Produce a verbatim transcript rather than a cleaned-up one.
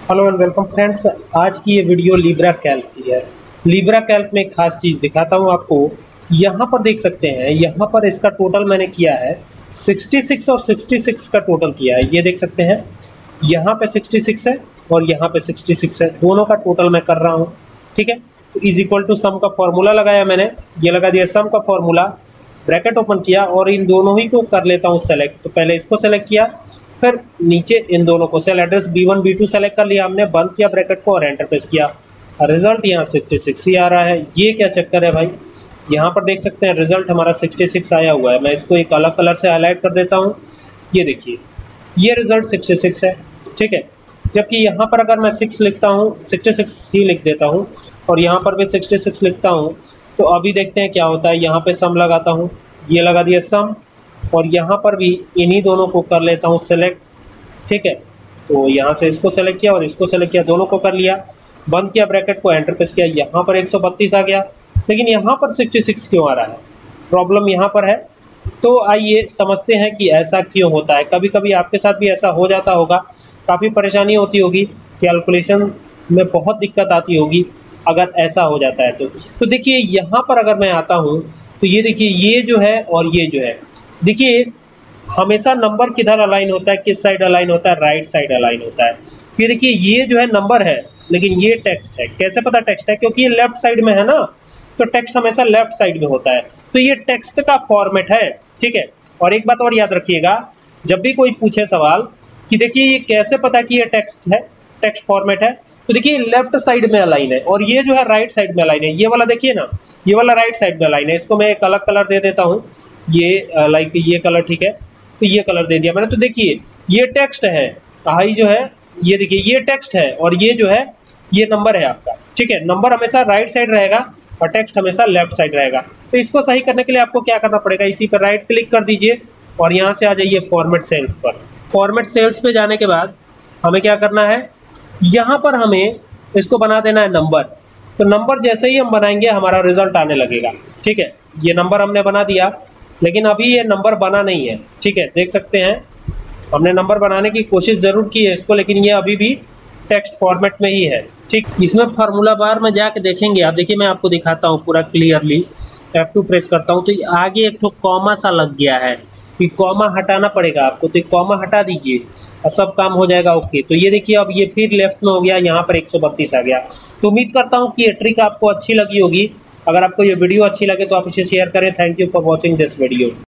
Hello and welcome friends. आज की ये वीडियो लिब्रा कैल्क की है। लिब्रा कैल्क में एक खास चीज़ दिखाता हूँ आपको। यहाँ पर देख सकते हैं, यहाँ पर इसका टोटल मैंने किया है छियासठ और छियासठ का टोटल किया है। ये देख सकते हैं, यहाँ पे छियासठ है और यहाँ पे छियासठ है, दोनों का टोटल मैं कर रहा हूँ। ठीक है, तो इज इक्वल टू सम का फॉर्मूला लगाया मैंने, ये लगा दिया सम का फॉर्मूला, ब्रैकेट ओपन किया और इन दोनों ही को कर लेता हूँ सेलेक्ट। तो पहले इसको सेलेक्ट किया, फिर नीचे इन दोनों को cell address B one B two select कर लिया हमने, बंद किया ब्रैकेट को और एंटर प्रेस किया। रिजल्ट यहाँ छियासठ ही आ रहा है। ये क्या चक्कर है भाई, यहाँ पर देख सकते हैं रिजल्ट हमारा छियासठ आया हुआ है। मैं इसको एक अलग कलर से हाईलाइट कर देता हूँ। ये देखिए, ये रिजल्ट छियासठ है। ठीक है, जबकि यहाँ पर अगर मैं सिक्स लिखता हूँ, छियासठ ही लिख देता हूँ और यहाँ पर भी छियासठ लिखता हूँ, तो अभी देखते हैं क्या होता है। यहाँ पे सम लगाता हूँ, ये लगा दिया सम, और यहाँ पर भी इन्हीं दोनों को कर लेता हूँ सेलेक्ट। ठीक है, तो यहाँ से इसको सेलेक्ट किया और इसको सेलेक्ट किया, दोनों को कर लिया, बंद किया ब्रैकेट को, एंटर प्रेस किया। यहाँ पर एक सौ बत्तीस आ गया, लेकिन यहाँ पर छियासठ क्यों आ रहा है, प्रॉब्लम यहाँ पर है। तो आइए समझते हैं कि ऐसा क्यों होता है। कभी कभी आपके साथ भी ऐसा हो जाता होगा, काफ़ी परेशानी होती होगी, कैलकुलेशन में बहुत दिक्कत आती होगी अगर ऐसा हो जाता है। तो तो देखिए, यहाँ पर अगर मैं आता हूँ तो ये देखिए, ये जो है और ये जो है, देखिए हमेशा नंबर किधर अलाइन होता है, किस साइड अलाइन होता है, राइट साइड अलाइन होता है। फिर देखिए, ये जो है नंबर है, लेकिन ये टेक्स्ट है। कैसे पता टेक्स्ट है, क्योंकि ये लेफ्ट साइड में है ना, तो टेक्स्ट हमेशा लेफ्ट साइड में होता है। तो ये टेक्स्ट का फॉर्मेट है। ठीक है, और एक बात और याद रखिएगा, जब भी कोई पूछे सवाल कि देखिए ये कैसे पता कि ये टेक्स्ट है, टेक्स्ट फॉर्मेट है, तो देखिए लेफ्ट साइड में अलाइन है और ये जो है राइट साइड में अलाइन है। ये वाला देखिए ना, ये वाला राइट साइड में अलाइन है। इसको मैं एक अलग कलर दे देता हूँ, ये लाइक ये कलर। ठीक है, तो ये कलर दे दिया मैंने। तो देखिए ये टेक्स्ट है, आई जो है, ये देखिए ये टेक्स्ट है और ये जो है ये नंबर है आपका। ठीक है, नंबर हमेशा राइट साइड रहेगा और टेक्स्ट हमेशा लेफ्ट साइड रहेगा। तो इसको सही करने के लिए आपको क्या करना पड़ेगा, इसी पर राइट क्लिक कर दीजिए और यहाँ से आ जाइए फॉर्मेट सेल्स पर। फॉर्मेट सेल्स पे जाने के बाद हमें क्या करना है, यहाँ पर हमें इसको बना देना है नंबर। तो नंबर जैसे ही हम बनाएंगे हमारा रिजल्ट आने लगेगा। ठीक है, ये नंबर हमने बना दिया, लेकिन अभी ये नंबर बना नहीं है। ठीक है, देख सकते हैं हमने नंबर बनाने की कोशिश जरूर की है इसको, लेकिन ये अभी भी टेक्स्ट फॉर्मेट में ही है। ठीक, इसमें फार्मूला बार में जाके देखेंगे आप। देखिए मैं आपको दिखाता हूँ पूरा क्लियरली। एफ टू प्रेस करता हूँ तो आगे एक तो कॉमा सा लग गया है, कि कॉमा हटाना पड़ेगा आपको, तो कॉमा हटा दीजिए और सब काम हो जाएगा ओके। तो ये देखिए, अब ये फिर लेफ्ट में हो गया, यहाँ पर एक सौ बत्तीस आ गया। तो उम्मीद करता हूँ कि ये ट्रिक आपको अच्छी लगी होगी। अगर आपको ये वीडियो अच्छी लगे तो आप इसे शेयर करें। Thank you for watching this video.